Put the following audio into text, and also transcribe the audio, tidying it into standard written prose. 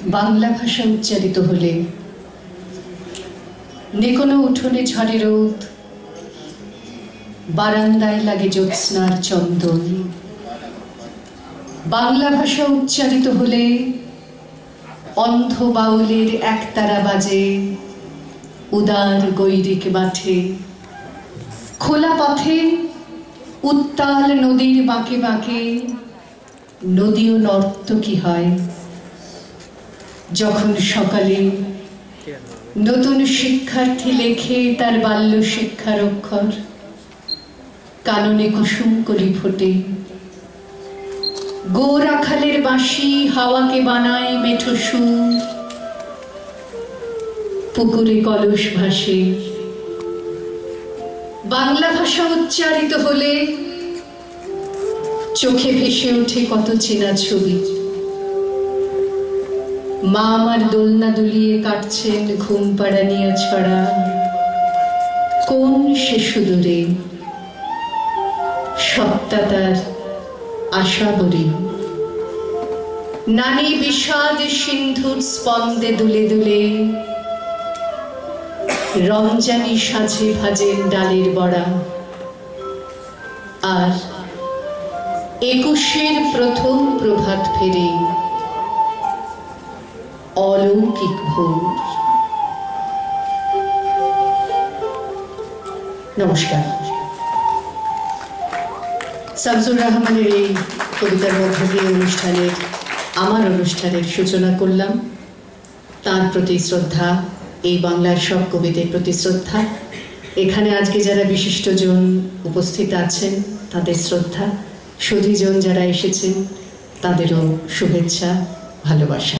বাংলা ভাষা উচ্চারিত হলে নেকোনো উঠোনে ঝরে রোদ, বারান্দায় লাগে জ্যোৎস্নার চন্দন। বাংলা ভাষা উচ্চারিত হলে অন্ধ বাউলের একতারা বাজে উদার গৈরিক মাঠে। খোলা পথে উত্তাল নদীর বাঁকে বাঁকে নদীও নর্তকী হয়। যখন সকালে নতুন শিক্ষার্থী লেখে তার বাল্য শিক্ষার অক্ষর, কাননে কুসুম কলি ফোটে। গো রাখালের বাঁশি হাওয়াকে বানায় মেঠো সুর, পুকুরে কলস ভাসে। বাংলা ভাষা উচ্চারিত হলে চোখে ভেসে ওঠে কত চেনা ছবি। মা আমার দোলনা দুলিয়ে কাটছেন ঘুম পাড়া নিয়ে ছড়া, কোন সে সুদূরে সত্তা তার আশা বরি। নানি বিষাদ সিন্ধুর স্পন্দে দুলে দুলে রমজানি সাজে ভাজেন ডালের বড়া। আর ২১-এর প্রথম প্রভাত ফেরে অলৌকিক ভোর। নমস্কার। শামসুর রহমানের এই কবিতার মধ্য দিয়ে আমার অনুষ্ঠানের সূচনা করলাম। তার প্রতি শ্রদ্ধা, এই বাংলার সব কবিদের প্রতি শ্রদ্ধা। এখানে আজকে যারা বিশিষ্টজন উপস্থিত আছেন তাদের শ্রদ্ধা, সুধীজন যারা এসেছেন তাদেরও শুভেচ্ছা, ভালোবাসা।